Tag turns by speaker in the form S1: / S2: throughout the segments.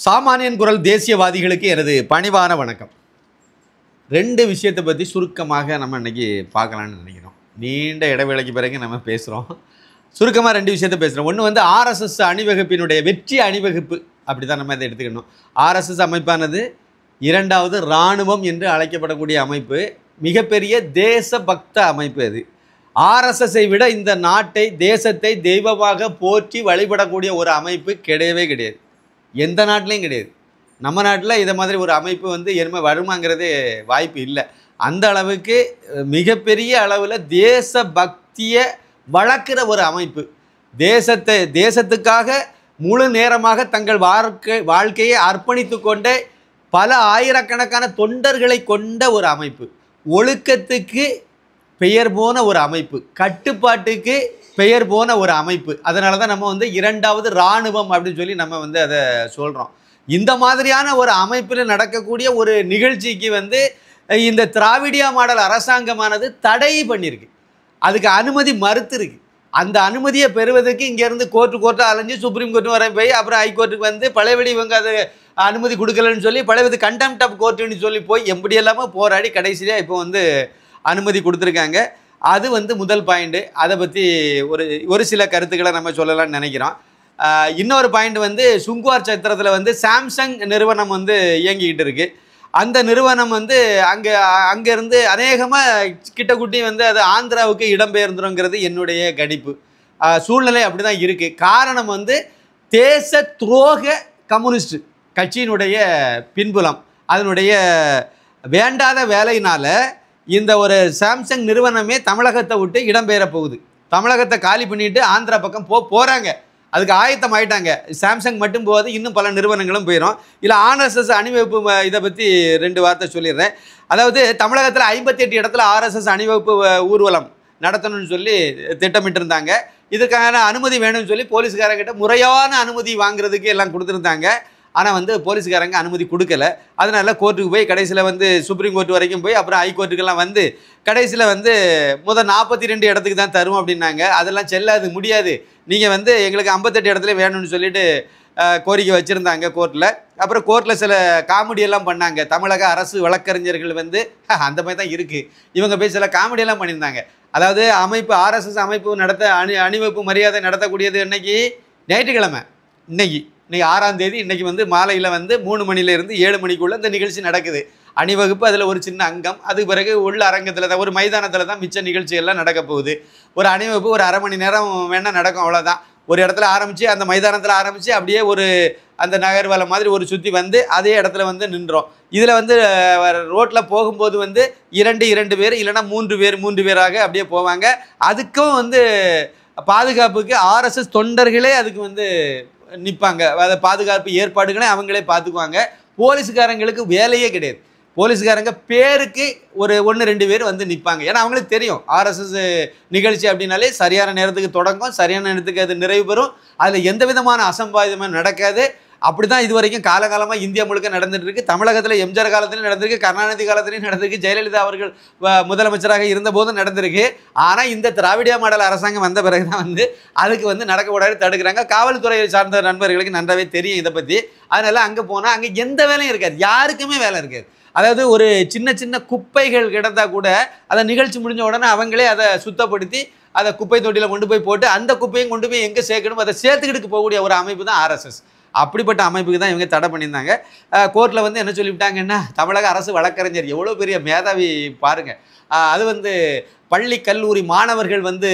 S1: சாமானியன் குரல் தேசியவாதிகளுக்கு எனது பணிவான வணக்கம். ரெண்டு விஷயத்தை பற்றி சுருக்கமாக நம்ம இன்றைக்கி பார்க்கலான்னு நினைக்கிறோம். நீண்ட இடைவேளைக்கு பிறகு நம்ம பேசுகிறோம். சுருக்கமாக ரெண்டு விஷயத்தை பேசுகிறோம். ஒன்று வந்து ஆர்எஸ்எஸ் அணிவகுப்பினுடைய வெற்றி அணிவகுப்பு, அப்படி தான் நம்ம இதை எடுத்துக்கணும். ஆர்எஸ்எஸ் அமைப்பானது இரண்டாவது இராணுவம் என்று அழைக்கப்படக்கூடிய அமைப்பு, மிகப்பெரிய தேசபக்த அமைப்பு. அது ஆர்எஸ்எஸ்ஸை விட இந்த நாட்டை தேசத்தை தெய்வமாக போற்றி வழிபடக்கூடிய ஒரு அமைப்பு கிடையவே கிடையாது. எந்த நாட்டிலையும் கிடையாது. நம்ம நாட்டில் இதை மாதிரி ஒரு அமைப்பு வந்து எருமை வருமாங்கிறது வாய்ப்பு இல்லை. அந்த அளவுக்கு மிகப்பெரிய அளவில் தேசபக்தியை வளர்க்குற ஒரு அமைப்பு. தேசத்துக்காக முழு நேரமாக தங்கள் வாழ்க்கையை அர்ப்பணித்து கொண்ட பல ஆயிரக்கணக்கான தொண்டர்களை கொண்ட ஒரு அமைப்பு. ஒழுக்கத்துக்கு பெயர் போன ஒரு அமைப்பு, கட்டுப்பாட்டுக்கு பெயர் போன ஒரு அமைப்பு. அதனால தான் நம்ம வந்து இரண்டாவது இராணுவம் அப்படின்னு சொல்லி நம்ம வந்து அதை சொல்கிறோம். இந்த மாதிரியான ஒரு அமைப்பில் நடக்கக்கூடிய ஒரு நிகழ்ச்சிக்கு வந்து இந்த திராவிடியா மாடல் அரசாங்கமானது தடை பண்ணியிருக்கு. அதுக்கு அனுமதி மறுத்துருக்கு. அந்த அனுமதியை பெறுவதற்கு இங்கேருந்து கோர்ட்டு அலைஞ்சு சுப்ரீம் கோர்ட்டு வர போய் அப்புறம் ஹைகோர்ட்டுக்கு வந்து பழையபடி இவங்க அது அனுமதி கொடுக்கலன்னு சொல்லி பழையபடி கண்டெம்ட் ஆஃப் கோர்ட்டுன்னு சொல்லி போய் எப்படி எல்லாமே போராடி கடைசியாக இப்போ வந்து அனுமதி கொடுத்துருக்காங்க. அது வந்து முதல் பாயிண்ட்டு. அதை பற்றி ஒரு சில கருத்துக்களை நம்ம சொல்லலாம்னு நினைக்கிறோம். இன்னொரு பாயிண்ட் வந்து சுங்குவார் சத்திரத்தில் வந்து சாம்சங் நிறுவனம் வந்து இயங்கிக்கிட்டு இருக்குது. அந்த நிறுவனம் வந்து அங்கேருந்து அநேகமாக கிட்டக்குட்டி வந்து அது ஆந்திராவுக்கு இடம்பெயர்ந்துருங்கிறது என்னுடைய கணிப்பு. சூழ்நிலை அப்படி தான் இருக்குது. காரணம் வந்து தேச துரோக கம்யூனிஸ்ட் கட்சியினுடைய பின்புலம், அதனுடைய வேண்டாத வேலையினால் இந்த ஒரு சாம்சங் நிறுவனமே தமிழகத்தை விட்டு இடம்பெயர போகுது. தமிழகத்தை காலி பண்ணிட்டு ஆந்திரா பக்கம் போகிறாங்க. அதுக்கு ஆயத்தம் ஆகிட்டாங்க. சாம்சங் மட்டும் போகாது, இன்னும் பல நிறுவனங்களும் போயிடும். இல்லை ஆர்எஸ்எஸ் அணிவகுப்பு இதை பற்றி ரெண்டு வார்த்தை சொல்லிடுறேன். அதாவது தமிழகத்தில் 58 இடத்துல ஆர்எஸ்எஸ் அணிவகுப்பு ஊர்வலம் நடத்தணும்னு சொல்லி திட்டமிட்டு இருந்தாங்க. இதுக்கான அனுமதி வேணும்னு சொல்லி போலீஸ்காரங்கிட்ட முறையான அனுமதி வாங்குறதுக்கு எல்லாம் கொடுத்துருந்தாங்க. ஆனால் வந்து போலீஸ்காரங்க அனுமதி கொடுக்கல. அதனால் கோர்ட்டுக்கு போய் கடைசியில் வந்து சுப்ரீம் கோர்ட் வரைக்கும் போய் அப்புறம் ஹைகோர்ட்டுக்கெல்லாம் வந்து கடைசியில் வந்து 42 இடத்துக்கு தான் தரும் அப்படின்னாங்க. அதெல்லாம் செல்லாது, முடியாது, நீங்கள் வந்து எங்களுக்கு 58 இடத்துல வேணும்னு சொல்லிட்டு கோரிக்கை வச்சுருந்தாங்க கோர்ட்டில். அப்புறம் கோர்ட்டில் சில காமெடியெல்லாம் பண்ணாங்க. தமிழக அரசு வழக்கறிஞர்கள் வந்து அந்த மாதிரி தான் இருக்குது. இவங்க போய் சில காமெடியெல்லாம் பண்ணியிருந்தாங்க. அதாவது அமைப்பு ஆர்எஸ்எஸ் அமைப்பு அணிவகுப்பு மரியாதை நடத்தக்கூடியது இன்னைக்கு ஞாயிற்றுக்கிழமை, இன்னைக்கு 6ஆம் தேதி. இன்றைக்கி வந்து மாலையில் வந்து 3 மணிலேருந்து 7 மணிக்குள்ளே இந்த நிகழ்ச்சி நடக்குது. அணிவகுப்பு அதில் ஒரு சின்ன அங்கம். அதுக்கு பிறகு உள்ள அரங்கத்தில் தான், ஒரு மைதானத்தில் தான் மிச்ச நிகழ்ச்சிகள்லாம் நடக்க போகுது. ஒரு அணிவகுப்பு ஒரு அரை மணி நேரம் வேணால் நடக்கும், அவ்வளோதான். ஒரு இடத்துல ஆரம்பித்து அந்த மைதானத்தில் ஆரம்பித்து அப்படியே ஒரு அந்த நகர்வலை மாதிரி ஒரு சுற்றி வந்து அதே இடத்துல வந்து நின்றோம். இதில் வந்து ரோட்டில் போகும்போது வந்து 2 பேர் இல்லைன்னா 3 பேராக அப்படியே போவாங்க. அதுக்கும் வந்து பாதுகாப்புக்கு ஆர்எஸ்எஸ் தொண்டர்களே அதுக்கு வந்து நிற்பாங்க. அதை பாதுகாப்பு ஏற்பாடுகளை அவங்களே பார்த்துக்குவாங்க. போலீஸ்காரங்களுக்கு வேலையே கிடையாது. போலீஸ்காரங்க பேருக்கு ஒரு 1-2 பேர் வந்து நிற்பாங்க. ஏன்னா அவங்களுக்கு தெரியும் ஆர்எஸ்எஸ் நிகழ்ச்சி அப்படின்னாலே சரியான நேரத்துக்கு தொடங்கும், சரியான நேரத்துக்கு அது நிறைவு பெறும். அதில் எந்த விதமான அசம்பாவிதமும் நடக்காது. அப்படி தான் இது வரைக்கும் காலகாலமாக இந்தியா முழுக்க நடந்துட்டு இருக்கு. தமிழகத்தில் எம்ஜிஆர் காலத்திலையும் நடந்திருக்கு, கருணாநிதி காலத்திலையும் நடந்திருக்கு, ஜெயலலிதா அவர்கள் முதலமைச்சராக இருந்தபோதும் நடந்திருக்கு. ஆனால் இந்த திராவிடியா மாடல் அரசாங்கம் வந்த பிறகு தான் வந்து அதுக்கு வந்து நடக்கக்கூடாது தடுக்கிறாங்க. காவல்துறையை சார்ந்த நண்பர்களுக்கு நன்றாவே தெரியும் இதை பற்றி. அதனால் அங்கே போனால் அங்கே எந்த வேலையும் இருக்காது, யாருக்குமே வேலை இருக்காது. அதாவது ஒரு சின்ன குப்பைகள் கிடந்தால் கூட அதை நிகழ்ச்சி முடிஞ்ச உடனே அவங்களே அதை சுத்தப்படுத்தி அதை குப்பை தொட்டியில் கொண்டு போய் போட்டு அந்த குப்பையும் கொண்டு போய் எங்கே சேர்க்கணும் அதை சேர்த்துக்கிட்டு போகக்கூடிய ஒரு அமைப்பு தான் ஆர்எஸ்எஸ். அப்படிப்பட்ட அமைப்புக்கு தான் இவங்க தடை பண்ணியிருந்தாங்க. கோர்ட்டில் வந்து என்ன சொல்லிவிட்டாங்கன்னா, தமிழக அரசு வழக்கறிஞர் எவ்வளோ பெரிய மேதாவி பாருங்கள். அது வந்து பள்ளி கல்லூரி மாணவர்கள் வந்து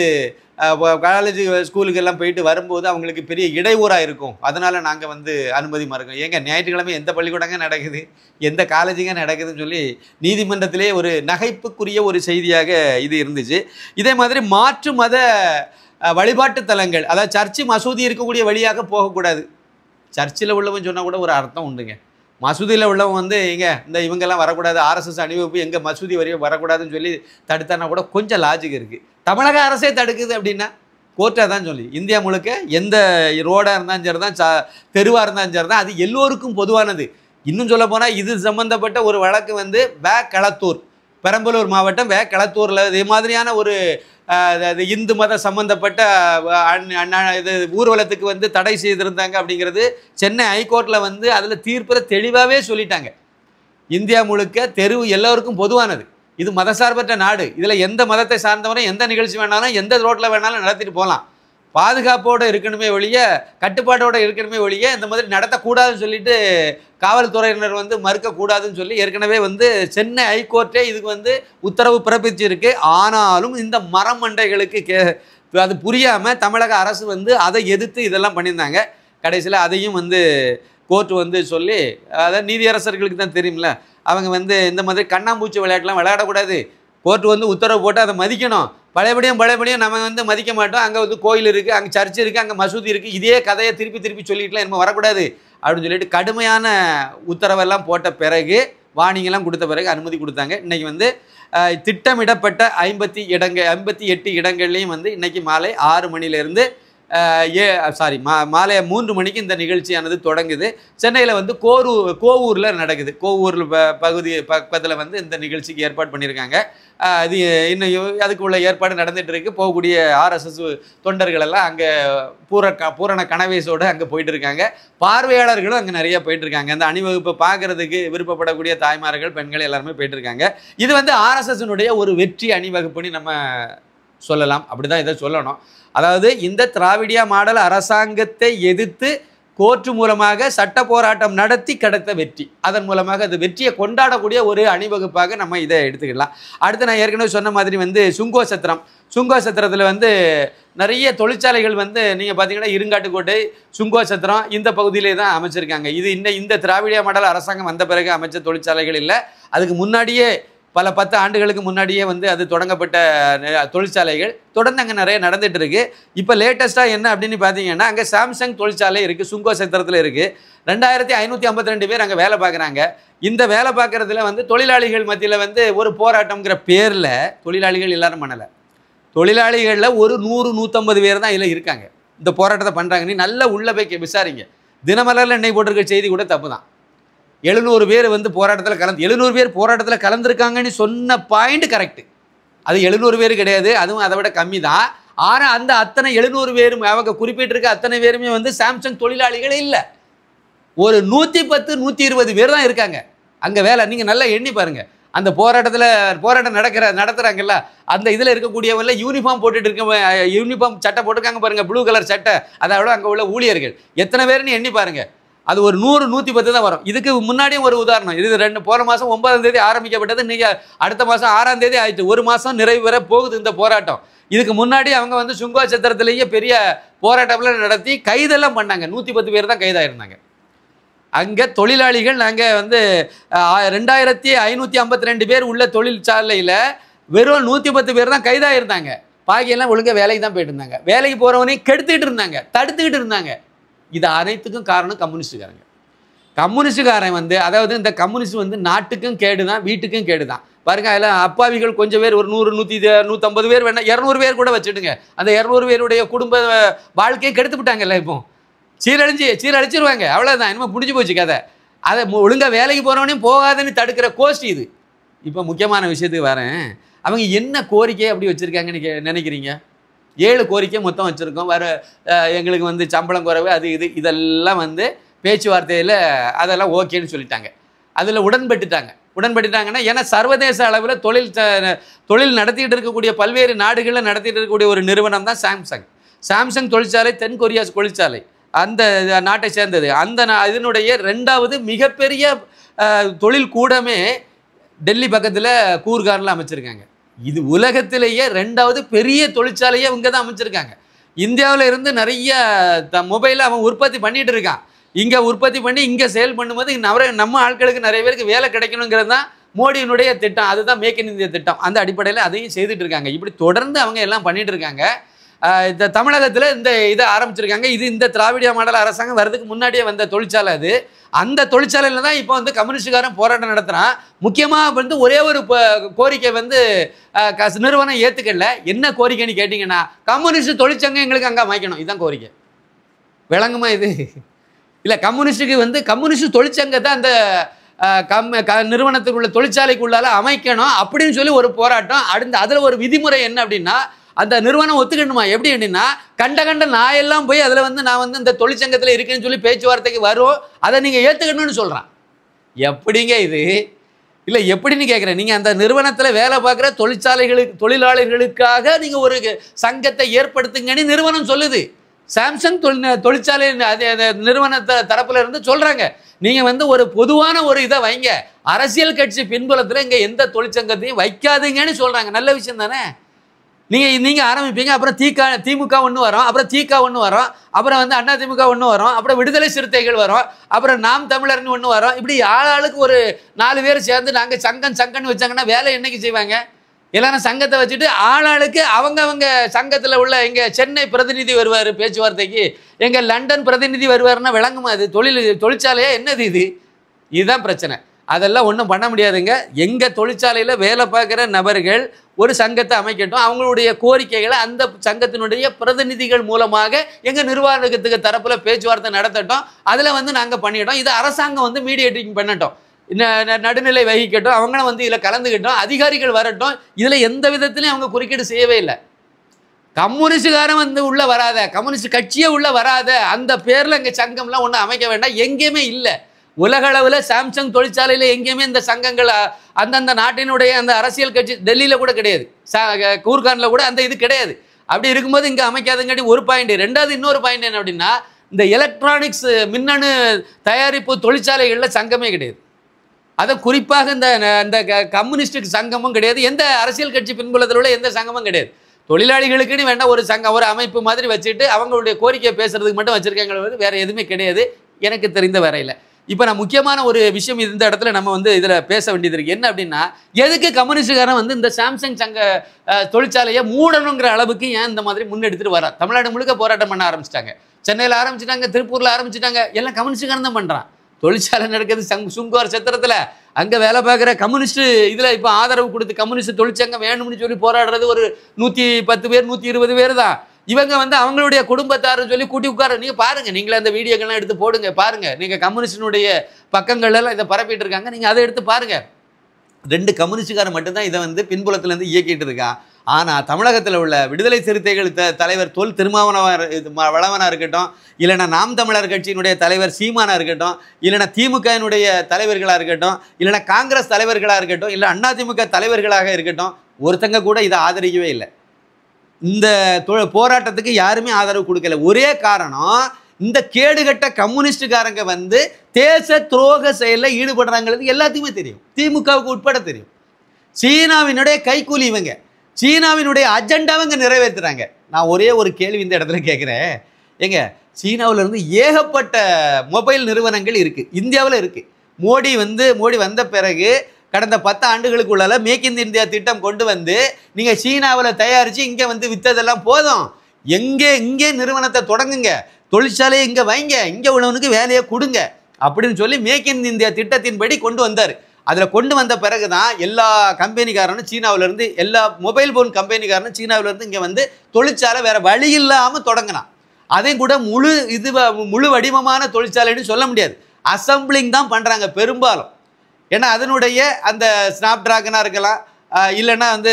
S1: காலேஜ் ஸ்கூலுக்கு எல்லாம் போயிட்டு வரும்போது அவங்களுக்கு பெரிய இடையூறாக இருக்கும். அதனால் நாங்கள் வந்து அனுமதி மறுக்கோம். ஏங்க ஞாயிற்றுக்கிழமை எந்த பள்ளிக்கூடங்க நடக்குது, எந்த காலேஜுங்க நடக்குதுன்னு சொல்லி நீதிமன்றத்திலே ஒரு நகைப்புக்குரிய ஒரு செய்தியாக இது இருந்துச்சு. இதே மாதிரி மாற்று மத வழிபாட்டு தலங்கள், அதாவது சர்ச்சு மசூதி இருக்கக்கூடிய வழியாக போகக்கூடாது. சர்ச்சில் உள்ளவன் சொன்னால் கூட ஒரு அர்த்தம் உண்டுங்க. மசூதியில் உள்ளவன் வந்து இந்த இவங்கெல்லாம் வரக்கூடாது, ஆர்எஸ்எஸ் அணிவகுப்பு எங்கள் மசூதி வரையும் வரக்கூடாதுன்னு சொல்லி தடுத்தானா கூட கொஞ்சம் லாஜிக் இருக்குது. தமிழக அரசே தடுக்குது அப்படின்னா கோர்ட்டாக தான் சொல்லி இந்தியா முழுக்க எந்த ரோடாக இருந்தாலும் சரி தான், தெருவாக இருந்தாலும் சரி தான், அது எல்லோருக்கும் பொதுவானது. இன்னும் சொல்ல போனால் இது சம்மந்தப்பட்ட ஒரு வழக்கு வந்து களத்தூர் பெரம்பலூர் மாவட்டம் களத்தூரில் இது மாதிரியான ஒரு இந்து மத சம்பந்தப்பட்ட இது ஊர்வலத்துக்கு வந்து தடை செய்திருந்தாங்க அப்படிங்கிறது சென்னை ஹைகோர்ட்டில் வந்து அதில் தீர்ப்பில் தெளிவாகவே சொல்லிட்டாங்க. இந்தியா முழுக்க தெரு எல்லோருக்கும் பொதுவானது, இது மதசார்பற்ற நாடு, இதில் எந்த மதத்தை சார்ந்தவரும் எந்த நிகழ்ச்சி வேணாலும் எந்த ரோட்டில் வேணாலும் நடத்திட்டு போகலாம், பாதுகாப்போடு இருக்கணுமே ஒழிய கட்டுப்பாட்டோடு இருக்கணுமே ஒழிய இந்த மாதிரி நடத்தக்கூடாதுன்னு சொல்லிட்டு காவல்துறையினர் வந்து மறுக்கக்கூடாதுன்னு சொல்லி ஏற்கனவே வந்து சென்னை ஹைகோர்ட்டே இதுக்கு வந்து உத்தரவு பிறப்பிச்சிருக்கு. ஆனாலும் இந்த மரம் மண்டைகளுக்கு அது புரியாமல் தமிழக அரசு வந்து அதை எதிர்த்து இதெல்லாம் பண்ணியிருந்தாங்க. கடைசியில் அதையும் வந்து கோர்ட் வந்து சொல்லி, அதாவது நீதியரசர்களுக்கு தான் தெரியும்ல, அவங்க வந்து இந்த மாதிரி கண்ணாம்பூச்சி விளையாட்டுலாம் விளையாடக்கூடாது, கோர்ட் வந்து உத்தரவு போட்டு அதை மதிக்கணும், பழையபடியும் நம்ம வந்து மதிக்க மாட்டோம், அங்கே வந்து கோயில் இருக்குது, அங்கே சர்ச் இருக்குது, அங்கே மசூதி இருக்குது, இதே கதையை திருப்பி சொல்லிட்டுலாம் நம்ம வரக்கூடாது அப்படின்னு சொல்லிட்டு கடுமையான உத்தரவெல்லாம் போட்ட பிறகு வார்னிங்கெல்லாம் கொடுத்த பிறகு அனுமதி கொடுத்தாங்க. இன்றைக்கி வந்து திட்டமிடப்பட்ட 58 இடங்கள்லையும் வந்து இன்றைக்கி மாலை 6 மணிலேருந்து மாலை 3 மணிக்கு இந்த நிகழ்ச்சியானது தொடங்குது. சென்னையில் வந்து கோவூரில் நடக்குது. கோவூர் பகுதி பக்கத்தில் வந்து இந்த நிகழ்ச்சிக்கு ஏற்பாடு பண்ணியிருக்காங்க. அது இன்னும் அதுக்குள்ள ஏற்பாடு நடந்துகிட்டு இருக்கு. போகக்கூடிய RSS தொண்டர்கள் எல்லாம் அங்கே பூரண கனவேசோடு அங்கே போயிட்டு இருக்காங்க. பார்வையாளர்களும் அங்கே நிறைய போயிட்டு இருக்காங்க. அந்த அணிவகுப்பை பார்க்கறதுக்கு விருப்பப்படக்கூடிய தாய்மார்கள் பெண்கள் எல்லாருமே போயிட்டு இருக்காங்க. இது வந்து RSSனுடைய ஒரு வெற்றி அணிவகுப்புன்னு நம்ம சொல்லலாம், அப்படி தான் இதை சொல்லணும். அதாவது இந்த திராவிடியா மாடல் அரசாங்கத்தை எதிர்த்து கோர்ட்டு மூலமாக சட்ட போராட்டம் நடத்தி கிடைத்த வெற்றி, அதன் மூலமாக அது வெற்றியை கொண்டாடக்கூடிய ஒரு அணிவகுப்பாக நம்ம இதை எடுத்துக்கலாம். அடுத்து நான் ஏற்கனவே சொன்ன மாதிரி வந்து சுங்கோசத்திரத்தில் வந்து நிறைய தொழிற்சாலைகள் வந்து நீங்கள் பார்த்தீங்கன்னா இருங்காட்டுக்கோட்டை, சுங்கோசத்திரம் இந்த பகுதியிலே தான் அமைச்சிருக்காங்க. இது இந்த திராவிடியா மாடல் அரசாங்கம் வந்த பிறகு அமைச்ச தொழிற்சாலைகள் இல்லை, அதுக்கு முன்னாடியே பல 10 ஆண்டுகளுக்கு முன்னாடியே வந்து அது தொடங்கப்பட்ட தொழிற்சாலைகள் தொடர்ந்து அங்கே நிறைய நடந்துகிட்டு இருக்குது. இப்போ லேட்டஸ்ட்டாக என்ன அப்படின்னு பார்த்தீங்கன்னா அங்கே சாம்சங் தொழிற்சாலை இருக்குது, சுங்கோசத்திரத்தில் இருக்குது. 2552 பேர் அங்கே வேலை பார்க்குறாங்க. இந்த வேலை பார்க்குறதுல வந்து தொழிலாளிகள் மத்தியில் வந்து ஒரு போராட்டம்ங்கிற பேரில் தொழிலாளிகள் எல்லாரும் பண்ணலை, தொழிலாளிகளில் ஒரு 100-150 பேர் தான் இதில் இருக்காங்க, இந்த போராட்டத்தை பண்ணுறாங்க. நீ நல்லா உள்ளே போய் விசாரிங்க. தினமலரில் இன்னைக்கு போட்டிருக்க செய்தி கூட தப்பு தான். 700 பேர் வந்து போராட்டத்தில் 700 பேர் போராட்டத்தில் கலந்துருக்காங்கன்னு சொன்ன பாயிண்ட் கரெக்டு. அது 700 பேர் கிடையாது, அதுவும் அதை விட கம்மி தான். ஆனால் அந்த அத்தனை 700 பேரும் அவங்க குறிப்பிட்டிருக்க அத்தனை பேருமே வந்து சாம்சங் தொழிலாளிகள் இல்லை. ஒரு 110-120 பேர் தான் இருக்காங்க அங்கே வேலை. நீங்கள் நல்லா எண்ணி பாருங்கள். அந்த போராட்டம் நடத்துகிறாங்கல்ல, அந்த இதில் இருக்கக்கூடியவங்கள யூனிஃபார்ம் போட்டுட்டு இருக்க, யூனிஃபார்ம் சட்டை போட்டிருக்காங்க பாருங்கள், ப்ளூ கலர் சட்டை, அதாவது அங்கே உள்ள ஊழியர்கள் எத்தனை பேர்னு எண்ணி பாருங்கள். அது ஒரு 100-110 தான் வரும். இதுக்கு முன்னாடியும் ஒரு உதாரணம், இது போன மாதம் 9ஆம் தேதி ஆரம்பிக்கப்பட்டது, இன்றைக்கி அடுத்த மாதம் 6ஆம் தேதி ஆயிடுச்சு. ஒரு மாதம் நிறைவு பெற போகுது இந்த போராட்டம். இதுக்கு முன்னாடி அவங்க வந்து சுங்கோசத்திரத்திலேயே பெரிய போராட்டம்லாம் நடத்தி கைதெல்லாம் பண்ணாங்க. 110 பேர் தான் கைதாயிருந்தாங்க. அங்கே தொழிலாளிகள் நாங்கள் வந்து 2552 பேர் உள்ள தொழிற்சாலையில் வெறும் 110 பேர் தான் கைதாயிருந்தாங்க. பாக்கியெல்லாம் ஒழுங்காக வேலைக்கு தான் போயிட்டு இருந்தாங்க. வேலைக்கு போகிறவனையும் கெடுத்துக்கிட்டு இருந்தாங்க, தடுத்துக்கிட்டு இருந்தாங்க. இது அனைத்துக்கும் காரணம் கம்யூனிஸ்டுக்காரன் வந்து, அதாவது இந்த கம்யூனிஸ்ட் வந்து நாட்டுக்கும் கேடு தான், வீட்டுக்கும் கேடு தான். பாருங்க, அதில் அப்பாவிகள் கொஞ்சம் பேர், ஒரு 100-150 பேர் வேணா 200 பேர் கூட வச்சுடுங்க, அந்த 200 பேருடைய குடும்ப வாழ்க்கையை கெடுத்து விட்டாங்கல்ல. இப்போ சீரழிச்சிருவாங்க, அவ்வளோதான், இனிமேல் முடிஞ்சு போச்சு கதை. அதை ஒழுங்காக வேலைக்கு போகிறவனையும் போகாதுன்னு தடுக்கிற கோஷ்டி இது. இப்போ முக்கியமான விஷயத்துக்கு வரேன். அவங்க என்ன கோரிக்கை அப்படி வச்சுருக்காங்கன்னு நினைக்கிறீங்க? 7 கோரிக்கை மொத்தம் வச்சுருக்கோம். எங்களுக்கு வந்து சம்பளம் குறைவு, அது இதெல்லாம் வந்து பேச்சுவார்த்தையில் அதெல்லாம் ஓகேன்னு சொல்லிட்டாங்க. அதில் உடன்பட்டுட்டாங்கன்னா, ஏன்னா சர்வதேச அளவில் தொழில் நடத்திக்கிட்டு இருக்கக்கூடிய பல்வேறு நாடுகளில் நடத்திட்டு இருக்கக்கூடிய ஒரு நிறுவனம் தான் சாம்சங் தொழிற்சாலை. தென் கொரியா தொழிற்சாலை அந்த நாட்டை சேர்ந்தது. இதனுடைய 2வது மிகப்பெரிய தொழில் கூடமே டெல்லி பக்கத்தில் கூர்கானில் அமைச்சிருக்காங்க. இது உலகத்திலேயே 2வது பெரிய தொழிற்சாலையை இவங்க தான் அமைச்சிருக்காங்க. இந்தியாவில் இருந்து நிறைய மொபைலை அவன் உற்பத்தி பண்ணிகிட்டு இருக்கான். இங்கே உற்பத்தி பண்ணி இங்கே சேல் பண்ணும்போது நம்ம ஆட்களுக்கு நிறைய பேருக்கு வேலை கிடைக்கணுங்கிறது தான் மோடியினுடைய திட்டம். அதுதான் மேக் இன் இந்தியா திட்டம். அந்த அடிப்படையில் அதையும் செய்துட்டு இருக்காங்க. இப்படி தொடர்ந்து அவங்க எல்லாம் பண்ணிட்டு இருக்காங்க. இந்த தமிழகத்தில் இதை ஆரம்பிச்சிருக்காங்க. இது இந்த திராவிடியா மாடல் அரசாங்கம் வர்றதுக்கு முன்னாடியே வந்த தொழிற்சாலை அது. அந்த தொழிற்சாலையில் தான் இப்போ வந்து கம்யூனிஸ்டுக்காரன் போராட்டம் நடத்துகிறான். முக்கியமாக வந்து ஒரே ஒரு கோரிக்கை வந்து நிறுவனம் ஏற்றுக்கல. என்ன கோரிக்கைன்னு கேட்டிங்கன்னா, கம்யூனிஸ்ட் தொழிற்சங்கம் எங்களுக்கு அங்கே அமைக்கணும், இதுதான் கோரிக்கை. விளங்குமா இது? இல்லை, கம்யூனிஸ்ட்டுக்கு வந்து கம்யூனிஸ்ட் தொழிற்சங்கத்தை அந்த
S2: நிறுவனத்துக்குள்ள தொழிற்சாலைக்குள்ளால அமைக்கணும் அப்படின்னு சொல்லி ஒரு போராட்டம். அதில் ஒரு விதிமுறை என்ன அப்படின்னா, அந்த நிறுவனம் ஒத்துக்கணுமா? எப்படி அப்படின்னா, கண்ட நாயெல்லாம் போய் அதில் வந்து நான் வந்து இந்த தொழிற்சங்கத்தில் இருக்கேன்னு சொல்லி பேச்சுவார்த்தைக்கு வரும், அதை நீங்கள் ஏற்றுக்கணும்னு சொல்கிறான். எப்படிங்க இது? இல்லை எப்படின்னு கேட்குறேன். நீங்கள் அந்த நிறுவனத்தில் வேலை பார்க்குற தொழிலாளர்களுக்காக நீங்கள் ஒரு சங்கத்தை ஏற்படுத்துங்கன்னு நிறுவனம் சொல்லுது. சாம்சங் தொழிற்சாலை நிறுவனத்தை தரப்புல இருந்து சொல்கிறாங்க, நீங்கள் வந்து ஒரு பொதுவான ஒரு இதை வைங்க, அரசியல் கட்சி பின்புலத்தில் இங்கே எந்த தொழிற்சங்கத்தையும் வைக்காதீங்கன்னு சொல்கிறாங்க. நல்ல விஷயம் தானே? நீங்கள் ஆரம்பிப்பீங்க, அப்புறம் திமுக ஒன்று வரும், அப்புறம் திக ஒன்று வரும், அப்புறம் வந்து அதிமுக ஒன்று வரும், அப்புறம் விடுதலை சிறுத்தைகள் வரும், அப்புறம் நாம் தமிழர்னு ஒன்று வரும். இப்படி ஆளுக்கு ஒரு 4 பேர் சேர்ந்து நாங்கள் சங்கன்னு வச்சாங்கன்னா வேலை என்னைக்கு செய்வாங்க? எல்லாரும் சங்கத்தை வச்சுட்டு ஆளுக்கு அவங்க சங்கத்தில் உள்ள எங்கள் சென்னை பிரதிநிதி வருவார் பேச்சுவார்த்தைக்கு, எங்கள் லண்டன் பிரதிநிதி வருவாருன்னா விளங்குமா? அது தொழிற்சாலையா என்னது இது? இதுதான் பிரச்சனை. அதெல்லாம் ஒன்றும் பண்ண முடியாதுங்க. எங்கள் தொழிற்சாலையில் வேலை பார்க்குற நபர்கள் ஒரு சங்கத்தை அமைக்கட்டும், அவங்களுடைய கோரிக்கைகளை அந்த சங்கத்தினுடைய பிரதிநிதிகள் மூலமாக எங்கள் நிர்வாகத்துக்கு தரப்பில் பேச்சுவார்த்தை நடத்தட்டும், அதில் வந்து நாங்கள் பண்ணிட்டோம். இது அரசாங்கம் வந்து மீடியேட்டிங் பண்ணட்டும், நடுநிலை வகிக்கட்டும், அவங்களும் வந்து இதில் கலந்துக்கிட்டோம், அதிகாரிகள் வரட்டும். இதில் எந்த விதத்துலையும் அவங்க குறுக்கீடு செய்யவே இல்லை. கம்யூனிஸ்டுகாரன் வந்து உள்ளே வராத, கம்யூனிஸ்ட் கட்சியே உள்ளே வராத, அந்த பேரில் எங்கள் சங்கம்லாம் ஒன்றும் அமைக்க வேண்டாம், எங்கேயுமே இல்லை. உலகளவில் சாம்சங் தொழிற்சாலையில் எங்கேயுமே இந்த சங்கங்கள் அந்தந்த நாட்டினுடைய அந்த அரசியல் கட்சி டெல்லியில் கூட கிடையாது, கூர்கானில் கூட அந்த இது கிடையாது. அப்படி இருக்கும்போது இங்கே அமைக்காதுங்காட்டி ஒரு பாயிண்ட். ரெண்டாவது இன்னொரு பாயிண்ட் என்ன அப்படின்னா, இந்த எலக்ட்ரானிக்ஸ் மின்னணு தயாரிப்பு தொழிற்சாலைகளில் சங்கமே கிடையாது. அதை குறிப்பாக இந்த கம்யூனிஸ்டுக்கு சங்கமும் கிடையாது, எந்த அரசியல் கட்சி பின்புலத்தில் உள்ள எந்த சங்கமும் கிடையாது. தொழிலாளிகளுக்குன்னு வேண்டாம் ஒரு சங்கம், ஒரு அமைப்பு மாதிரி வச்சுட்டு அவங்களுடைய கோரிக்கையை பேசுறதுக்கு மட்டும் வச்சுருக்காங்க, வேறு எதுவுமே கிடையாது எனக்கு தெரிந்த வரையில். இப்போ நான் முக்கியமான ஒரு விஷயம் இந்த இடத்துல நம்ம வந்து இதில் பேச வேண்டியது இருக்குது. என்ன அப்படின்னா, எதுக்கு கம்யூனிஸ்டுக்காரன் வந்து இந்த சாம்சங் சங்க தொழிற்சாலையை மூடணுங்கிற அளவுக்கு ஏன் இந்த மாதிரி முன்னெடுத்துட்டு வரா? தமிழ்நாடு முழுக்க போராட்டம் பண்ண ஆரம்பிச்சிட்டாங்க, சென்னையில் ஆரம்பிச்சிட்டாங்க, திருப்பூரில் ஆரம்பிச்சிட்டாங்க, எல்லாம் கம்யூனிஸ்டுக்காரன் தான் பண்ணுறான். தொழிற்சாலை நடக்குது சுங்கோர் சத்திரத்தில், அங்கே வேலை பார்க்குற கம்யூனிஸ்ட் இதில் இப்போ ஆதரவு கொடுத்து கம்யூனிஸ்ட் தொழிற்சங்கம் வேணும்னு சொல்லி போராடுறது ஒரு 110 பேர் 120 பேர் தான். இவங்க வந்து அவங்களுடைய குடும்பத்தாருன்னு சொல்லி கூட்டி உட்கார. நீங்கள் பாருங்கள், நீங்களே அந்த வீடியோக்கெல்லாம் எடுத்து போடுங்க, பாருங்கள். நீங்கள் கம்யூனிஸ்டினுடைய பக்கங்கள்லாம் இதை பரப்பிட்டு இருக்காங்க, நீங்கள் அதை எடுத்து பாருங்கள். 2 கம்யூனிஸ்டுக்காரன் மட்டும்தான் இதை வந்து பின்புலத்துலேருந்து இயக்கிட்டு இருக்கா. ஆனால் தமிழகத்தில் உள்ள விடுதலை சிறுத்தைகள் தலைவர் தொல் திருமாவளவனாக இருக்கட்டும், இல்லைனா நாம் தமிழர் கட்சியினுடைய தலைவர் சீமானாக இருக்கட்டும், இல்லைனா திமுகவினுடைய தலைவர்களாக இருக்கட்டும், இல்லைனா காங்கிரஸ் தலைவர்களாக இருக்கட்டும், இல்லை அதிமுக தலைவர்களாக இருக்கட்டும், ஒருத்தங்க கூட இதை ஆதரிக்கவே இல்லை. இந்த போராட்டத்துக்கு யாருமே ஆதரவு கொடுக்கல. ஒரே காரணம், இந்த கேடுகட்ட கம்யூனிஸ்டுக்காரங்க வந்து தேச துரோக செயலில் ஈடுபடுறாங்கிறது எல்லாத்தையுமே தெரியும், திமுகவுக்கு உட்பட தெரியும். சீனாவினுடைய கைக்கூலி இவங்க, சீனாவினுடைய அஜெண்டாவை இங்கே நிறைவேற்றுறாங்க. நான் ஒரே ஒரு கேள்வி இந்த இடத்துல கேட்குறேன். ஏங்க, சீனாவிலேருந்து ஏகப்பட்ட மொபைல் நிறுவனங்கள் இருக்குது, இந்தியாவில் இருக்குது. மோடி வந்த பிறகு கடந்த 10 ஆண்டுகளுக்குள்ளால மேக் இன் இந்தியா திட்டம் கொண்டு வந்து நீங்கள் சீனாவில் தயாரித்து இங்கே வந்து விற்றதெல்லாம் போதும், இங்கே நிறுவனத்தை தொடங்குங்க, தொழிற்சாலையை இங்கே வைங்க, இங்கே உள்ளவனுக்கு வேலையை கொடுங்க அப்படின்னு சொல்லி மேக் இன் இந்தியா திட்டத்தின்படி கொண்டு வந்தார். அதில் கொண்டு வந்த பிறகு தான் எல்லா கம்பெனிக்காரனும் சீனாவிலேருந்து, எல்லா மொபைல் ஃபோன் கம்பெனிக்காரனும் சீனாவிலேருந்து இங்கே வந்து தொழிற்சாலை வேறு வழி இல்லாமல் தொடங்கினான். அதையும் கூட முழு வடிவமான தொழிற்சாலைன்னு சொல்ல முடியாது, அசம்பிளிங் தான் பண்ணுறாங்க பெரும்பாலும். ஏன்னா அதனுடைய அந்த ஸ்னாப் ட்ராகனாக இருக்கலாம், இல்லைன்னா வந்து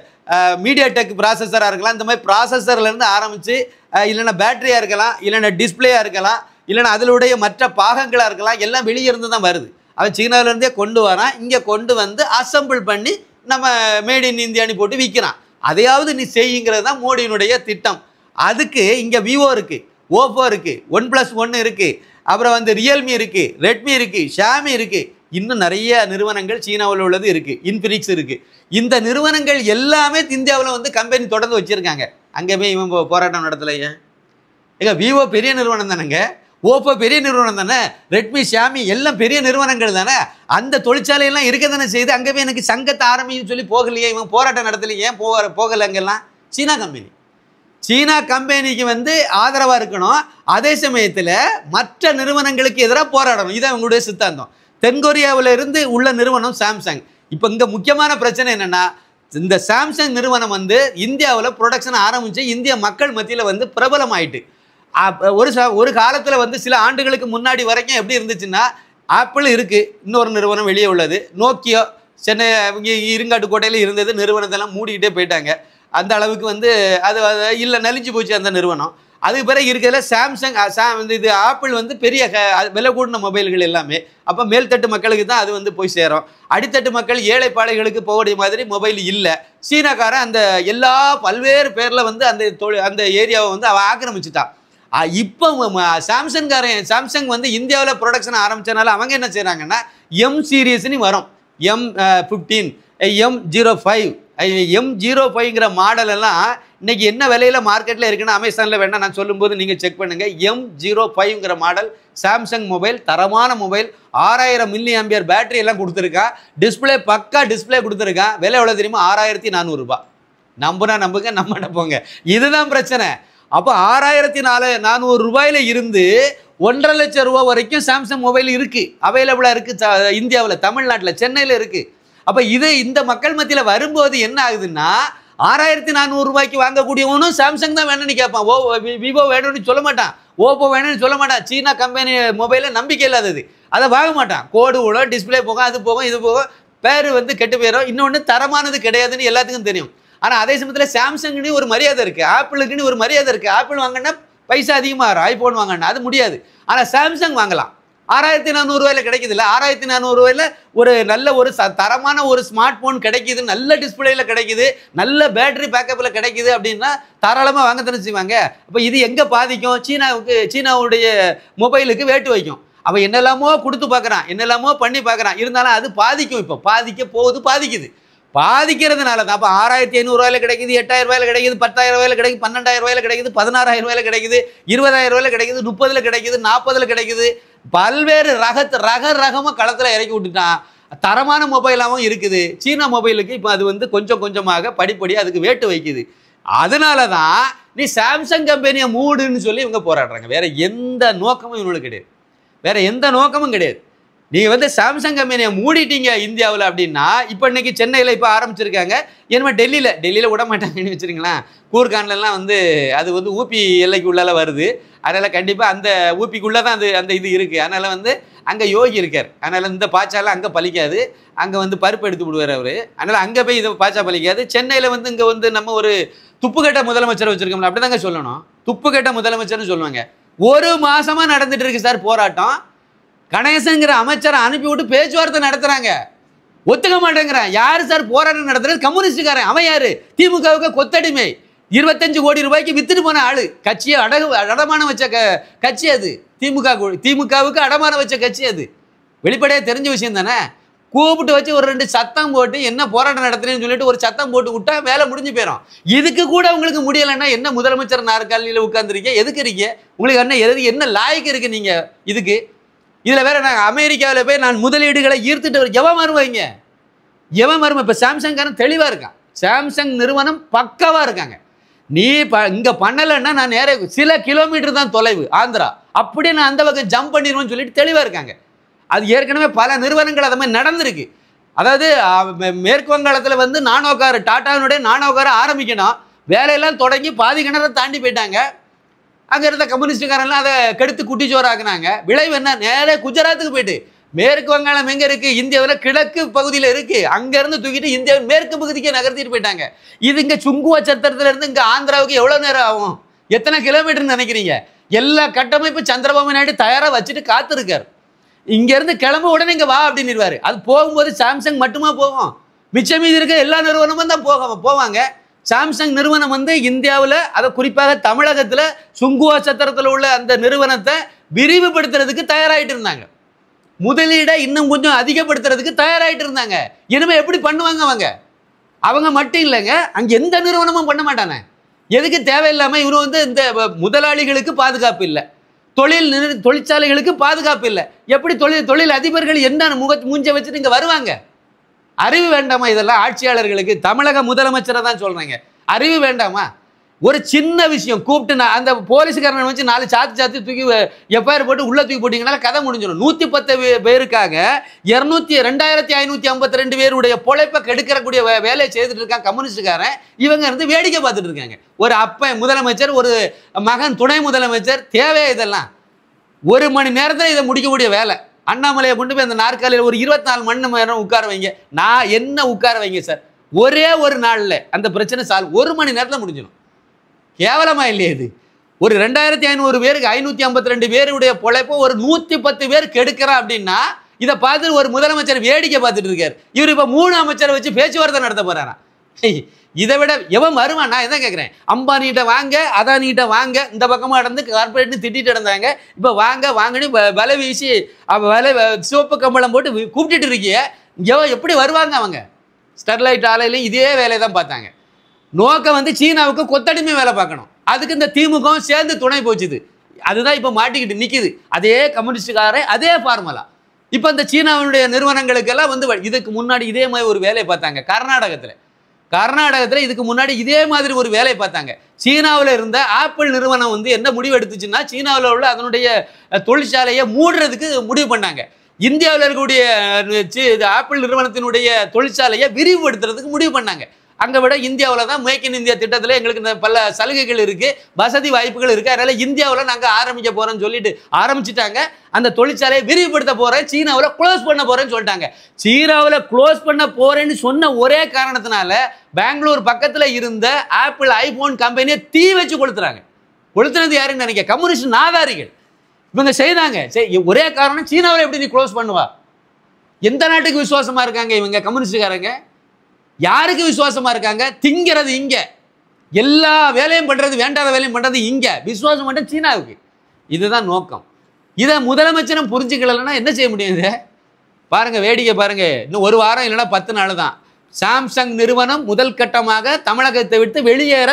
S2: மீடியா டெக் ப்ராசஸராக இருக்கலாம், இந்த மாதிரி ப்ராசஸர்லேருந்து ஆரம்பித்து, இல்லைன்னா பேட்டரியாக இருக்கலாம், இல்லைன்னா டிஸ்பிளேயாக இருக்கலாம், இல்லைன்னா அதனுடைய மற்ற பாகங்களாக இருக்கலாம், எல்லாம் வெளியே இருந்து தான் வருது. அவன் சீனாவிலேருந்தே கொண்டு வரான், இங்கே கொண்டு வந்து அசம்பிள் பண்ணி நம்ம மேட் இன் இந்தியான்னு போட்டு விற்கிறான். அதையாவது நீ செய்யுங்கிறது தான் மோடியினுடைய திட்டம். அதுக்கு இங்கே விவோ இருக்குது, ஓப்போ இருக்குது, OnePlus1 இருக்குது, அப்புறம் வந்து ரியல்மி இருக்குது, ரெட்மி இருக்குது, ஷாமி இருக்குது, இன்னும் நிறைய நிறுவனங்கள் சீனாவில் உள்ளது இருக்குது, இன்ஃபினிக்ஸ் இருக்குது. இந்த நிறுவனங்கள் எல்லாமே இந்தியாவில் வந்து கம்பெனி தொடர்ந்து வச்சுருக்காங்க. அங்கே போய் இவன் போராட்டம் நடத்தலையே. ஏங்க, விவோ பெரிய நிறுவனம் தானேங்க, ஓப்போ பெரிய நிறுவனம் தானே, ரெட்மி ஷாமி எல்லாம் பெரிய நிறுவனங்கள் தானே, அந்த தொழிற்சாலையெல்லாம் இருக்க தானே செய்து. அங்கே போய் எனக்கு சங்கத்தை ஆரம்பின்னு சொல்லி போகலையே, இவன் போராட்டம் நடத்தலையே, ஏன் போகலை? அங்கெல்லாம் சீனா கம்பெனிக்கு வந்து ஆதரவாக இருக்கணும், அதே சமயத்தில் மற்ற நிறுவனங்களுக்கு எதிராக போராடணும். இதான் அவங்களுடைய சித்தாந்தம். தென்கொரியாவில் இருந்து உள்ள நிறுவனம் சாம்சங். இப்போ இங்கே முக்கியமான பிரச்சனை என்னென்னா, இந்த சாம்சங் நிறுவனம் வந்து இந்தியாவில் ப்ரொடக்ஷன் ஆரம்பித்து இந்திய மக்கள் மத்தியில் வந்து பிரபலமாயிட்டு. ஒரு காலத்தில் வந்து சில ஆண்டுகளுக்கு முன்னாடி வரைக்கும் எப்படி இருந்துச்சுன்னா, ஆப்பிள் இருக்குது, இன்னொரு நிறுவனம் வெளியே உள்ளது. நோக்கியா சென்னை இங்கே இருங்காட்டுக்கோட்டையில் இருந்தது, நிறுவனத்தெல்லாம் மூடிக்கிட்டே போயிட்டாங்க. அந்த அளவுக்கு வந்து அது இல்லை, நலிஞ்சு போச்சு அந்த நிறுவனம். அதுக்கு பிறகு இருக்கிறதுல சாம்சங் இது ஆப்பிள் வந்து பெரிய விலை கூடின மொபைல்கள் எல்லாமே. அப்போ மேல்தட்டு மக்களுக்கு தான் அது வந்து போய் சேரும். அடித்தட்டு மக்கள் ஏழை பாளைகளுக்கு போகக்கூடிய மாதிரி மொபைல் இல்லை. சீனாக்காரன் அந்த எல்லா பல்வேறு பேரில் வந்து அந்த ஏரியாவை வந்து அவன் ஆக்கிரமிச்சுட்டான். இப்போ சாம்சங் வந்து இந்தியாவில் ப்ரொடக்ஷன் ஆரம்பித்தனால அவங்க என்ன செய்கிறாங்கன்னா எம் சீரியஸ்னு வரும். M15 M05 M05ங்கிற மாடல் எல்லாம் இன்னைக்கு என்ன விலையில மார்க்கெட்டில் இருக்குன்னு அமேசானில் வேணால் நான் சொல்லும்போது நீங்கள் செக் பண்ணுங்கள். M05ங்கிற மாடல் சாம்சங் மொபைல், தரமான மொபைல், 6000 mAh பேட்டரி எல்லாம் கொடுத்துருக்கா. டிஸ்பிளே பக்கா டிஸ்பிளே கொடுத்துருக்கா. விலை எவ்வளோ தெரியுமா? 6400 ரூபாய். நம்புனா நம்புங்க, நம்ம போங்க. இதுதான் பிரச்சனை. அப்போ 6400 ரூபாயில இருந்து 1.5 லட்சம் ரூபா வரைக்கும் சாம்சங் மொபைல் இருக்குது, அவைலபிளாக இருக்குது இந்தியாவில், தமிழ்நாட்டில், சென்னையில் இருக்குது. அப்போ இந்த மக்கள் மத்தியில் வரும்போது என்ன ஆகுதுன்னா 6400 ரூபாய்க்கு வாங்கக்கூடியவனும் சாம்சங் தான் வேணும்னு கேட்பான். விவோ வேணும்னு சொல்ல மாட்டான், ஓப்போ வேணும்னு சொல்ல மாட்டான். சீனா கம்பெனி மொபைலில் நம்பிக்கை இல்லாதது, அதை வாங்க மாட்டான். கோடு விடும், டிஸ்பிளே போகும், அது போகும், இது போகும், பேர் வந்து கெட்டு போயிடும். இன்னொன்று தரமானது கிடையாதுன்னு எல்லாத்துக்கும் தெரியும். ஆனால் அதே சமயத்தில் சாம்சங்னு ஒரு மரியாதை இருக்குது, ஆப்பிளுக்குன்னு ஒரு மரியாதை இருக்குது. ஆப்பிள் வாங்கினா பைசா அதிகமாக வரும், ஐஃபோன் வாங்கினா அது முடியாது. ஆனால் சாம்சங் வாங்கலாம். 6400 ரூபாயில் கிடைக்குது இல்லை? 6400 ரூபாயில் ஒரு நல்ல ஒரு தரமான ஒரு ஸ்மார்ட் ஃபோன் கிடைக்குது, நல்ல டிஸ்பிளேயில் கிடைக்குது, நல்ல பேட்டரி பேக்கப்பில் கிடைக்குது அப்படின்னா தாராளமாக வாங்க தானே செய்வாங்க. அப்போ இது எங்கே பாதிக்கும்? சீனாவுடைய மொபைலுக்கு வேட்டு வைக்கும். அப்போ என்னெல்லாமோ கொடுத்து பார்க்குறான், என்னெல்லாமோ பண்ணி பார்க்குறான், இருந்தாலும் அது பாதிக்கும். இப்போ பாதிக்குது. பாதிக்கிறதுனால தான் அப்போ 6500 ரூபாயில் கிடைக்குது, 8000 ரூபாயில் கிடைக்குது, 10000 ரூபாயில் கிடைக்குது, 12000 ரூபாயில் கிடைக்குது, 16000 ரூபாயில் கிடைக்குது, 20000 ரூபாயில் கிடைக்குது, 30 கிடைக்குது, 40 கிடைக்குது. பல்வேறு ரகமாக களத்தில் இறக்கி விட்டுட்டான். தரமான மொபைலாகவும் இருக்குது. சீனா மொபைலுக்கு இப்போ அது வந்து கொஞ்சம் கொஞ்சமாக படிப்படியாக அதுக்கு வேட்டு வைக்குது. அதனால தான் நீ சாம்சங் கம்பெனியை மூடுன்னு சொல்லி இவங்க போராடுறாங்க. வேற எந்த நோக்கமும் இவங்களுக்கு கிடையாது, வேற எந்த நோக்கமும் கிடையாது. நீங்கள் வந்து சாம்சங் கம்பெனியை மூடிட்டீங்க இந்தியாவில் அப்படின்னா, இப்போ இன்னைக்கு சென்னையில் இப்போ ஆரம்பிச்சிருக்காங்க. ஏன்னா டெல்லியில் விட மாட்டாங்கன்னு வச்சுருங்களேன். கூர்கான்லாம் வந்து அது வந்து ஊபி எல்லைக்கு உள்ளால வருது. அதனால் கண்டிப்பாக அந்த ஊபிக்குள்ளே தான் அந்த இது இருக்குது. அதனால் வந்து அங்கே யோகி இருக்கார். அதனால் இந்த பாய்ச்சாலாம் அங்கே பலிக்காது. அங்கே வந்து பருப்பு எடுத்து விடுவார் அவர். அதனால் அங்கே போய் இதை பாய்ச்சா பலிக்காது. சென்னையில் வந்து இங்கே வந்து நம்ம ஒரு துப்புக்கட்ட முதலமைச்சரை வச்சுருக்கோம்ல, அப்படி தாங்க சொல்லணும். துப்புக்கட்ட முதலமைச்சர்னு சொல்லுவாங்க. 1 மாதமாக நடந்துட்டு இருக்கு சார் போராட்டம். கணேசங்கிற அமைச்சரை அனுப்பிவிட்டு பேச்சுவார்த்தை நடத்துறாங்க, ஒத்துக்க மாட்டேங்கிறான். யாரு சார் போராட்டம் நடத்துறது? கம்யூனிஸ்டுக்காரன். அவன் யாரு? திமுகவுக்கு கொத்தடிமை. 25 கோடி ரூபாய்க்கு வித்துட்டு போன ஆளு. கட்சியை அடமானம் வச்ச கட்சி அது. திமுகவுக்கு அடமானம் வச்ச கட்சி அது. வெளிப்படையாக தெரிஞ்ச விஷயம் தானே. கூப்பிட்டு வச்சு ஒரு 2 சத்தம் போட்டு என்ன போராட்டம் நடத்துறேன்னு சொல்லிட்டு ஒரு சத்தம் போட்டு விட்டா வேலை முடிஞ்சு போயிடும். இதுக்கு கூட உங்களுக்கு முடியலைன்னா என்ன முதலமைச்சர் நாற்காலியில் உட்காந்துருக்கீங்க? எதுக்கு இருக்கீங்க? உங்களுக்கு என்ன லாய்க்கு இருக்கு நீங்க இதுக்கு? இதில் வேற நாங்கள் அமெரிக்காவில் போய் நான் முதலீடுகளை ஈர்த்துட்டு எவன் வருவாங்க? இப்போ சாம்சங்காரன் தெளிவாக இருக்கான். சாம்சங் நிறுவனம் பக்காவாக இருக்காங்க. நீ இங்கே பண்ணலைன்னா நான் நேர சில கிலோமீட்டர் தான் தொலைவு ஆந்திரா, அப்படியே நான் அந்த பக்கம் ஜம்ப் பண்ணிடுவேன்னு சொல்லிட்டு தெளிவாக இருக்காங்க. அது ஏற்கனவே பல நிறுவனங்கள் அது மாதிரி நடந்திருக்கு. அதாவது மேற்கு வங்காளத்தில் வந்து டாட்டாவினுடைய நானோ காரை ஆரம்பிக்கணும், வேலையெல்லாம் தொடங்கி பாதி கிணறை தாண்டி போயிட்டாங்க. அங்கே இருந்த கம்யூனிஸ்டுக்காரெல்லாம் அதை கெடுத்து குட்டிச்சோறாக்குனாங்க. விளைவு என்ன? நேரே குஜராத்துக்கு போயிட்டு. மேற்கு வங்காளம் எங்கே இருக்குது? இந்தியாவில் கிழக்கு பகுதியில் இருக்குது. அங்கேருந்து தூக்கிட்டு இந்தியாவின் மேற்கு பகுதிக்கே நகர்த்திட்டு போயிட்டாங்க. இது இங்கே சுங்குவா சத்திரத்துலேருந்து இங்கே ஆந்திராவுக்கு எவ்வளோ நேரம் ஆகும்? எத்தனை கிலோமீட்டர்னு நினைக்கிறீங்க? எல்லா கட்டமைப்பு சந்திரபாபு நாயுடு தயாராக வச்சுட்டு காத்திருக்கார். இங்கேருந்து கிளம்ப உடனே இங்கே வா அப்படின்னுருவார். அது போகும்போது சாம்சங் மட்டுமா போகும்? மிச்சம் மீது இருக்க எல்லா நிறுவனமும் தான் போவாங்க. சாம்சங் நிறுவனம் வந்து இந்தியாவில், அதை குறிப்பாக தமிழகத்தில் சுங்குவா சத்திரத்தில் உள்ள அந்த நிறுவனத்தை விரிவுபடுத்துறதுக்கு தயாராகிட்டு இருந்தாங்க. முதலீடை இன்னும் கொஞ்சம் அதிகப்படுத்துறதுக்கு தயாராகிட்டு இருந்தாங்க. இனிமேல் எப்படி பண்ணுவாங்க? அவங்க மட்டும் இல்லைங்க, அங்கே எந்த நிறுவனமும் பண்ண மாட்டானே. எதுக்கு தேவையில்லாமல் இவரு வந்து இந்த முதலாளிகளுக்கு பாதுகாப்பு இல்லை, தொழிற்சாலைகளுக்கு பாதுகாப்பு இல்லை. எப்படி தொழில் அதிபர்கள் என்ன மூஞ்ச வச்சுட்டு இங்கே வருவாங்க? அறிவு வேண்டாமா இதெல்லாம் ஆட்சியாளர்களுக்கு? தமிழக முதலமைச்சரை தான் சொல்றேங்க, அறிவு வேண்டாமா? ஒரு சின்ன விஷயம் கூப்பிட்டு அந்த போலீஸ்காரனை வச்சு 4 சாத்தி தூக்கி எஃப்ஐஆர் போட்டு உள்ள தூக்கி போட்டிங்கனால கதை முடிஞ்சிடும். 110 பேருக்காக 2552 பேருடைய பொழைப்பை கெடுக்கக்கூடிய வேலையை செய்துட்டு இருக்கான் கம்யூனிஸ்டுக்காரன். இவங்க இருந்து வேடிக்கை பார்த்துட்டு இருக்காங்க. ஒரு அப்பன் முதலமைச்சர், ஒரு மகன் துணை முதலமைச்சர். தேவையா இதெல்லாம்? 1 மணி நேரத்தில் இதை முடிக்கக்கூடிய வேலை. அண்ணாமலையை கொண்டு போய் அந்த நாற்காலியில் ஒரு 24 மணி நேரம் உட்கார வைங்க. நான் என்ன உட்கார வைங்க சார், ஒரே ஒரு நாளில் அந்த பிரச்சனை சால்வ், 1 மணி நேரத்தில் முடிஞ்சிடும். கேவலமா இல்லையே இது? ஒரு 2500 பேருக்கு 552 பேருடைய பொழைப்போ ஒரு 110 பேர் கெடுக்கிறான் அப்படின்னா இதை பார்த்து ஒரு முதலமைச்சர் வேடிக்கை பார்த்துட்டு இருக்காரு. இவர் இப்போ 3 அமைச்சரை வச்சு பேச்சுவார்த்தை நடத்த போறாராம். இதை விட எவன் வருவான்? நான் எதை கேட்குறேன், அம்பானிகிட்ட வாங்க, அதானிகிட்ட வாங்க, இந்த பக்கமாக நடந்து கார்பரேட்னு திட்டிட்டு இருந்தாங்க, இப்போ வாங்க வாங்கன்னு விலை வீசி விலை சிவப்பு கம்பளம் போட்டு கூப்பிட்டுட்டு இருக்கிய, எப்படி வருவாங்க அவங்க? ஸ்டெர்லைட் ஆலையிலையும் இதே வேலையை தான் பார்த்தாங்க. நோக்கம் வந்து சீனாவுக்கு கொத்தடிமை வேலை பார்க்கணும். அதுக்கு இந்த திமுக சேர்ந்து துணை போச்சுது. அதுதான் இப்போ மாட்டிக்கிட்டு நிற்கிது. அதே கம்யூனிஸ்டுக்காரே அதே ஃபார்முலா. இப்போ இந்த சீனாவுடைய நிறுவனங்களுக்கெல்லாம் வந்து இதுக்கு முன்னாடி இதே மாதிரி ஒரு வேலையை பார்த்தாங்க. கர்நாடகத்தில் இதுக்கு முன்னாடி இதே மாதிரி ஒரு வேலையை பார்த்தாங்க. சீனாவில் இருந்த ஆப்பிள் நிறுவனம் வந்து என்ன முடிவு எடுத்துச்சுன்னா, சீனாவில் உள்ள அதனுடைய தொழிற்சாலையை மூடுறதுக்கு முடிவு பண்ணாங்க. இந்தியாவில் இருக்கக்கூடிய ஆப்பிள் நிறுவனத்தினுடைய தொழிற்சாலையை விரிவுபடுத்துறதுக்கு முடிவு பண்ணாங்க. அங்கே விட இந்தியாவில் தான் மேக் இன் இந்தியா திட்டத்தில் எங்களுக்கு பல சலுகைகள் இருக்குது, வசதி வாய்ப்புகள் இருக்குது, அதனால் இந்தியாவில் நாங்கள் ஆரம்பிக்க போகிறோன்னு சொல்லிட்டு ஆரம்பிச்சிட்டாங்க. அந்த தொழிற்சாலையை விரிவுபடுத்த போகிறேன், சீனாவில் க்ளோஸ் பண்ண போகிறேன்னு சொல்லிட்டாங்க. சீனாவில் க்ளோஸ் பண்ண போகிறேன்னு சொன்ன ஒரே காரணத்தினால பெங்களூர் பக்கத்தில் இருந்த ஆப்பிள் ஐஃபோன் கம்பெனியை தீ வச்சு கொளுத்துறாங்க. கொளுத்துனது யாருன்னு நினைக்க, கம்யூனிஸ்ட் நாதாரிகள் இவங்க செய்தாங்க. ஒரே காரணம், சீனாவில் எப்படி நீ க்ளோஸ் பண்ணுவா? எந்த நாட்டுக்கு விசுவாசமாக இருக்காங்க இவங்க கம்யூனிஸ்டுக்காரங்க? யாருக்கு விசுவாசமா இருக்காங்க? திங்கிறது இங்க, எல்லா வேலையும் பண்றது, வேண்டாத வேலையும் பண்றது இங்க, விசுவாசம் மட்டும் சீனாவுக்கு. இதுதான் நோக்கம். இதை முதலமைச்சரும் புரிஞ்சுக்கலன்னா என்ன செய்ய முடியுது? பாருங்க, வேடிக்கை பாருங்க. இன்னும் 1 வாரம் இல்லைன்னா 10 நாள் தான். சாம்சங் நிறுவனம் முதல் கட்டமாக தமிழகத்தை விட்டு வெளியேற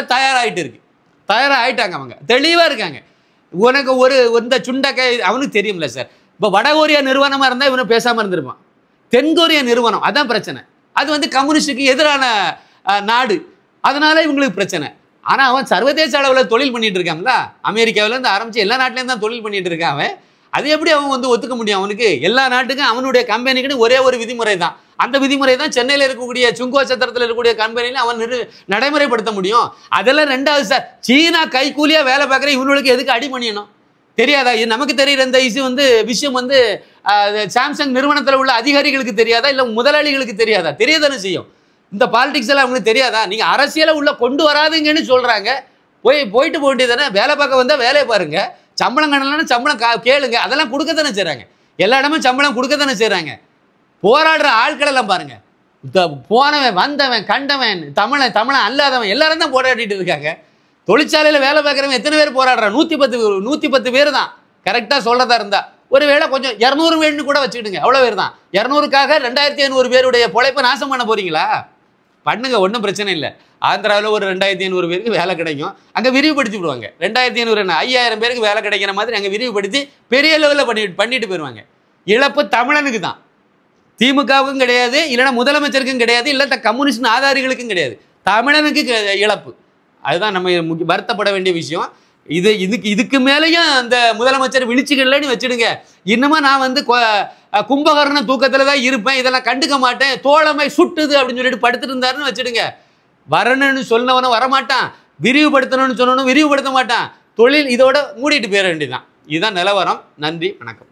S2: தயாராகிட்டாங்க. அவங்க தெளிவா இருக்காங்க. உனக்கு ஒரு இந்த சுண்டக்கை அவனுக்கு தெரியும்ல சார். இப்போ வடகொரியா நிறுவனமா இருந்தால் இவனை பேசாம இருந்திருப்பான். தென்கொரியா நிறுவனம், அதான் பிரச்சனை. அது வந்து கம்யூனிஸ்டுக்கு எதிரான நாடு, அதனால இவங்களுக்கு பிரச்சனை. ஆனால் அவன் சர்வதேச அளவில் தொழில் பண்ணிட்டு இருக்காங்களா? அமெரிக்காவிலேருந்து ஆரம்பிச்சு எல்லா நாட்டிலேருந்து தான் தொழில் பண்ணிட்டு இருக்கான் அவன். அது எப்படி அவன் வந்து ஒத்துக்க முடியும்? அவனுக்கு எல்லா நாட்டுக்கும் அவனுடைய கம்பெனிக்குன்னு ஒரே ஒரு விதிமுறை தான். அந்த விதிமுறை தான் சென்னையில் இருக்கக்கூடிய சுங்கோ சத்திரத்தில் இருக்கக்கூடிய கம்பெனியில் அவன் நடைமுறைப்படுத்த முடியும். அதெல்லாம் ரெண்டாவது சார். சீனா கைக்கூலியாக வேலை பார்க்குற இவனுக்கு எதுக்கு அடி பண்ணியணும்? தெரியாதா? நமக்கு தெரிகிற இந்த விஷயம் வந்து சாம்சங் நிறுவனத்தில் உள்ள அதிகாரிகளுக்கு தெரியாதா, இல்லை முதலாளிகளுக்கு தெரியாதா? தெரியதானே செய்யும். இந்த பாலிடிக்ஸ் எல்லாம் அவங்களுக்கு தெரியாதா? நீங்கள் அரசியலை உள்ள கொண்டு வராதுங்கன்னு சொல்கிறாங்க. போயிட்டு போக வேண்டியதானே. வேலை பார்க்க வந்தால் வேலையை பாருங்க, சம்பளம் கணலன்னா சம்பளம் கேளுங்க. அதெல்லாம் கொடுக்கத்தானே செய்கிறாங்க. எல்லா இடமும் சம்பளம் கொடுக்கத்தானே செய்கிறாங்க. போராடுற ஆட்களெல்லாம் பாருங்க, போனவன் வந்தவன் கண்டவன் தமிழன் அல்லாதவன் எல்லாரும் தான் போராடிட்டு இருக்காங்க. தொழிற்சாலையில் வேலை பார்க்குறவன் எத்தனை பேர் போராடுறான்? 110 பேர் தான். கரெக்டாக சொல்கிறதா இருந்தால் ஒரு வேளை கொஞ்சம் 200 பேர்னு கூட வச்சுக்கிடுங்க, அவ்வளோ பேர் தான். 200க்காக 2500 பேருடைய பொழைப்பை நாசம் பண்ண போகிறீங்களா? பண்ணுங்க, ஒன்றும் பிரச்சனை இல்லை. ஆந்திராவில் ஒரு 2500 பேருக்கு வேலை கிடைக்கும், அங்கே விரிவுபடுத்தி விடுவாங்க. 2500 5000 பேருக்கு வேலை கிடைக்கிற மாதிரி அங்கே விரிவுபடுத்தி பெரிய லெவலில் பண்ணிட்டு போயிடுவாங்க. இழப்பு தமிழனுக்கு தான், திமுகவுக்கும் கிடையாது, இல்லைன்னா முதலமைச்சருக்கும் கிடையாது, இல்லை கம்யூனிஸ்ட் ஆதாரிகளுக்கும் கிடையாது, தமிழனுக்கு இழப்பு. அதுதான் நம்ம வருத்தப்பட வேண்டிய விஷயம். இதுக்கு மேலேயும் அந்த முதலமைச்சர் விழிச்சுக்கலன்னு வச்சுடுங்க. இன்னுமா நான் வந்து கும்பகர்ண தூக்கத்தில் தான் இருப்பேன், இதெல்லாம் கண்டுக்க மாட்டேன், தோழமை சுட்டுது அப்படின்னு சொல்லிட்டு படுத்துட்டு இருந்தாருன்னு வச்சுடுங்க. வரணும்னு சொன்னவனும் வரமாட்டான், விரிவுபடுத்தணும்னு சொன்னவனும் விரிவுபடுத்த மாட்டான். தொழில் இதோட மூடிட்டு போயிட வேண்டியதுதான். இதுதான் நிலவரம். நன்றி, வணக்கம்.